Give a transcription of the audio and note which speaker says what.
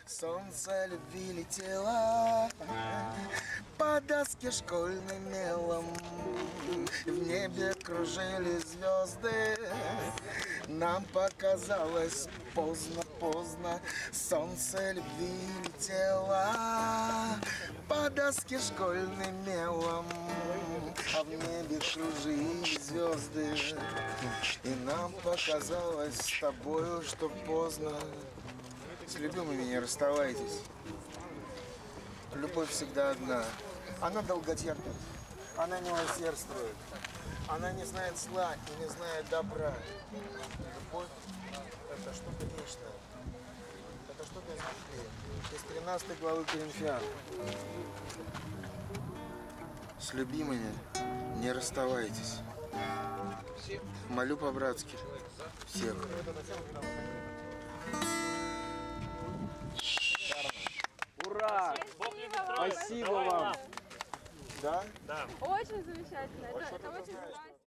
Speaker 1: Солнце любви летело по доске школьным мелом. В небе кружили звезды. Нам показалось поздно. Солнце любви летело по доске школьным мелом. А в небе кружили звезды. И нам показалось с тобою, что поздно. С любимыми не расставайтесь. Любовь всегда одна. Она долготерпит. Она милосердствует. Она не знает зла и не знает добра. Любовь – это что-то вечное. Это что-то из Библии. Из 13 главы Коринфян. С любимыми не расставайтесь. Молю по-братски. Всех.
Speaker 2: Ура! Спасибо вам!
Speaker 1: Да?
Speaker 3: Очень замечательно. Это очень